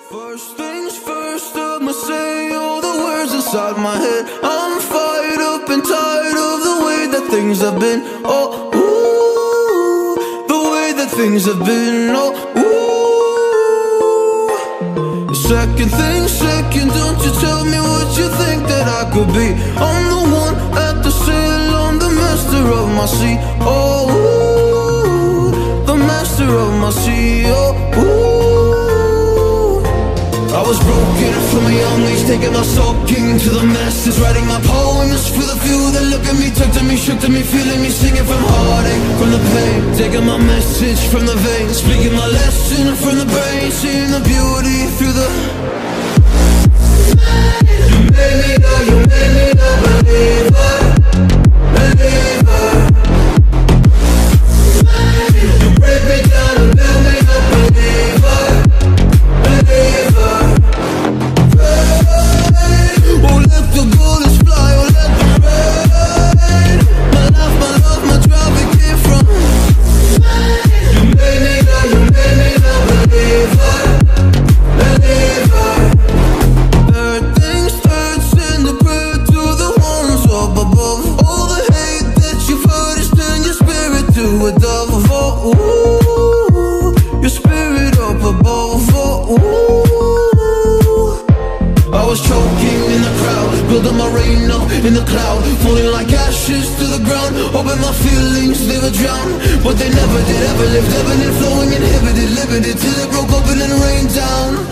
First things first, I'ma say all the words inside my head. I'm fired up and tired of the way that things have been. Oh, ooh, the way that things have been. Oh, ooh. Second thing second, don't you tell me what you think that I could be. I'm the one at the sail, I'm the master of my sea. Oh, ooh, the master of my sea. Oh, ooh. I was broken from a young age, taking my soaking to the masses, writing my poems for the few that look at me, talk to me, shook to me, feeling me, singing from heartache, from the pain, taking my message from the veins, speaking my lesson from the brain, seeing the beauty through the. You made me a believer, believer. You break me down and build me a believer, believer. Oh, let the bullets fly, oh, let them rain. My life, my love, my drive, it came from. You made me a believer, believer. Third things third, send a prayer to the ones up above. All the hate that you've heard is turn your spirit to a dove. Oh, ooh, your spirit up above. Oh, ooh. I was choking in the crowd, building my rain up in the cloud, falling like ashes to the ground, hoping my feelings they would drown, but they never did, ever lived, ebbing and flowing, inhibited, limited, till it broke open and rained down.